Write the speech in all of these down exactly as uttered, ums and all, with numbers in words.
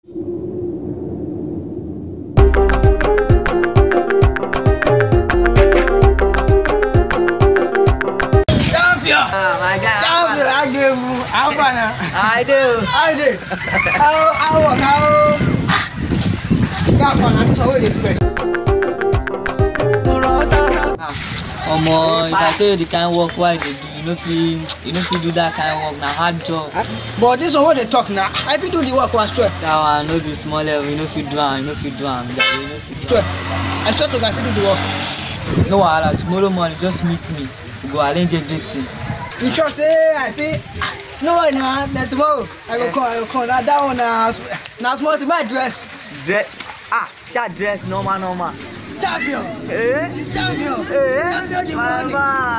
Oh my God. Champion, I give you. How far now? I do. I did. How, how, how? How far now? This is already fair. Omo, if I tell you the kind of work why they do, you know if you, you know if you do that kind of work, now hard job. But this one what they talk now. I fit do the work, I swear. That one no be small level, you know if you do am, you know if you do am, you know if you do Swear. am. I swear to God, I fit do the work. No wahala, tomorrow morning just meet me. We go arrange everything. You sure say I fit? No way now. Then tomorrow I go come, I go come. Now that one now, now small to my dress. Dress, ah, that dress normal normal. Champion. Eh? Champion. Eh? Champion the money.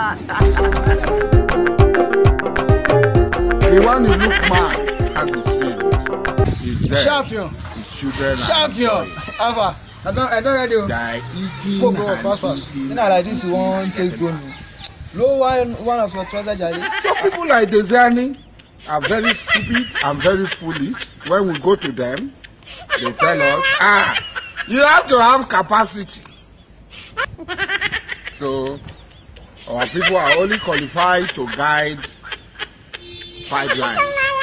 The one who look mad has his feelings. He's there. Champion. His children are Champion. Ava. I don't, I don't ready. They are eating Go, go, and fast, fast. eating. You know like this, you want take go. Low one, one of your trousers, Jali. Some people like Desiani are very stupid and very foolish. When we go to them, they tell us, ah, you have to have capacity. So, our people are only qualified to guide pipeline.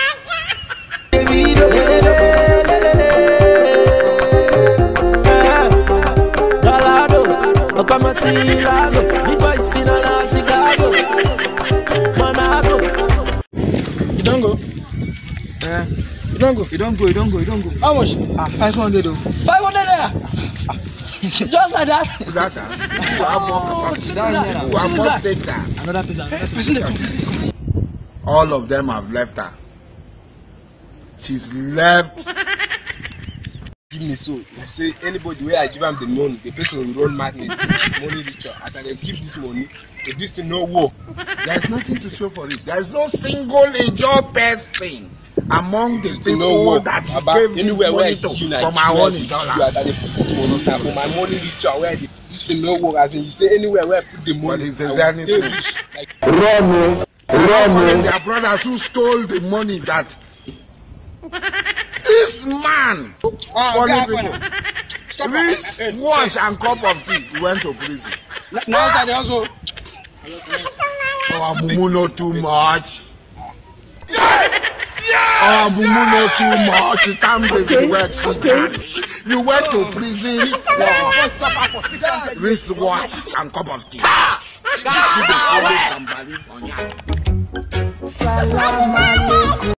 You don't go. Eh? You don't go. You don't go, you don't go, you don't go. How much? Ah, five hundred though. Five hundred there. Just like that. That time, you have more capacity. that. You have more stake there. Another place, another place. Person dey come. All of them have left her. She's left. Give me so you say anybody where I give am the money, the person will run madness, money richer. As I dey give this money, if this thing no work. There's nothing to show for it. There's no single injured person among the This thing no people work. that she About gave this anywhere where I money see to you na from you our na own you dollar. as I dey put this money na for my money richer where I dey this thing no work. As in you say anywhere where I put the money, it's the I will Zionist dey thing. rich. Like Run, run, their brothers who stole the money that this man, Ah, funny okay, people, Stop. rich watch and cup of tea, he went to prison. Now that they also. Our mumu know too much. Our mumu know too much. You can't be work she can. You went to prison for wristwatch and cup of tea. Salam alaikum.